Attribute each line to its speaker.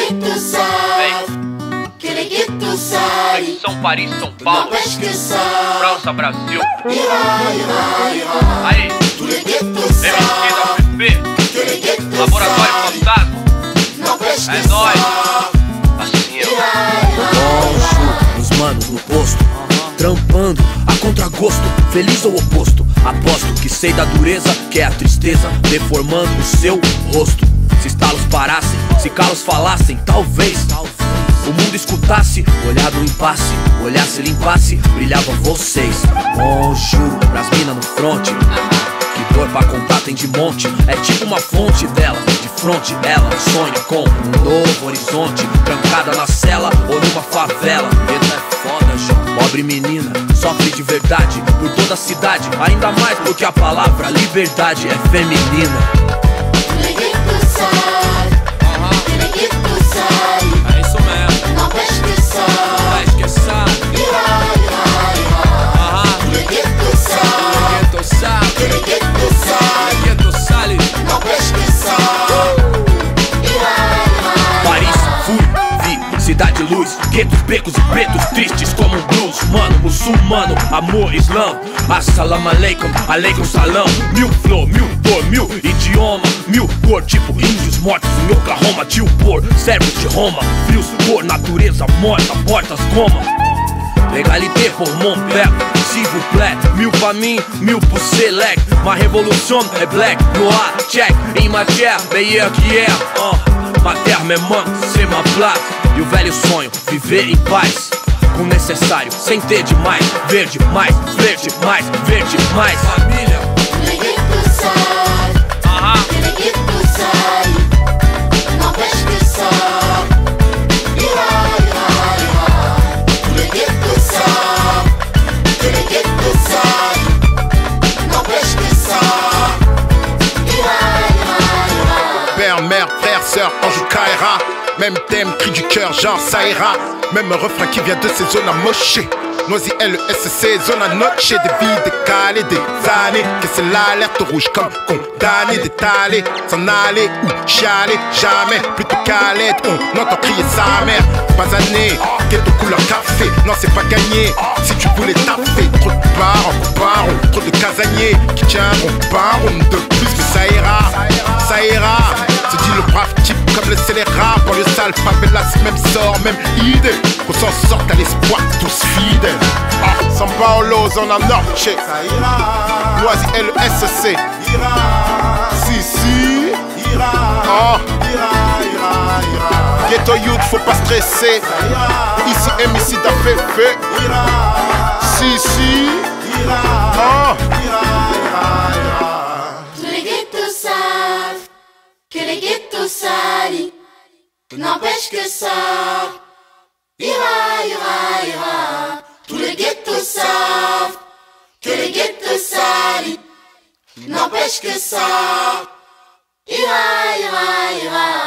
Speaker 1: guetos savent que les guetos salis
Speaker 2: São Paris, São Paulo,
Speaker 1: n'empêchent que ça
Speaker 2: França, Brasil.
Speaker 1: ira.
Speaker 2: Aí,
Speaker 1: Tous les guetos savent
Speaker 2: MSP,
Speaker 1: que les guetos
Speaker 2: Laboratório
Speaker 1: salis
Speaker 2: Fantasma.
Speaker 1: n'empêchent
Speaker 2: É
Speaker 1: que
Speaker 2: nóis.
Speaker 1: ça
Speaker 2: Assim, ó.
Speaker 3: Bonjour, os manos no posto, trampando a contragosto, feliz ou oposto. Aposto que sei da dureza que é a tristeza, deformando o seu rosto. Se estalos parassem, se calos falassem, talvez o mundo escutasse, olhar do impasse, olhasse, limpasse, brilhavam vocês. Bonjour, pras minas no fronte, que dor pra contar tem de monte. É tipo uma fonte dela, de fronte ela sonha com um novo horizonte. Trancada na cela ou numa favela, letra é foda, João. Pobre menina, sofre de verdade por toda a cidade, ainda mais porque a palavra liberdade é feminina.
Speaker 1: Les guetos savent que les guetos salis
Speaker 3: É isso mesmo,
Speaker 1: n'empêchent que ça
Speaker 3: acho que sabe.
Speaker 1: ira. Tous les guetos savent que les guetos salis n'empêchent que ça ira.
Speaker 3: Paris, fui, vi, cidade luz, guetos, becos e pretos tristes como um blues. Mano, muçulmano, amor, islã. Assalamu alaikum, aleikum salam. Mil flow, mil dor, mil idioma, mil cor, tipo índios mortos em Oklahoma. Tio por, servos de Roma, frios por, natureza morta, portas goma. Légalité pour mon père, s'il vous plaît. Mil pra mim, mil pro select. Ma révolution é black, noir, check. Em matière, meilleur qu'hier. Ma terre me manque, c'est ma place. E o velho sonho, viver em paz, com o necessário, sem ter demais. Verde mais, verde mais, verde mais. Família.
Speaker 1: Les guetos savent que les guetos salis n'empêchent que ça ira. Tous les guetos savent que les guetos salis n'empêchent que ça ira.
Speaker 4: Père, mère, frère, sœur, ange ou Kaira. Même thème, cri du cœur, genre ça ira. Même refrain qui vient de ces zones amochées. Noisy LSC, zone à noche. Des vies décalées, des années. Que c'est l'alerte rouge comme condamné d'étaler. S'en aller ou chialer, jamais. Plutôt qu'à l'aide, on entend crier sa mère. Pas année, ghetto couleur café. Non, c'est pas gagné. Si tu voulais taffer, trop de parents, comparons. Trop de casaniers qui tiendront pas rond de plus que ça ira. Ça ira, se dit le brave type comme le scélérat. Pour le sale, favelas, même sort, même idée. Qu'on s'en sorte à l'espoir, tous fidèles. San Paolo, zona noche. Ça ira. Noisy LSC. Ira. Si. Ira. Oh. Ira. Ghetto youth, faut pas stresser. Ça ira. Ici, MC d'AFF. Ira. Si. Ira. Oh.
Speaker 1: Tous les guetos savent que les guetos salis n'empêchent que ça ira. Tous les guetos savent que les guetos salis n'empêchent que ça ira.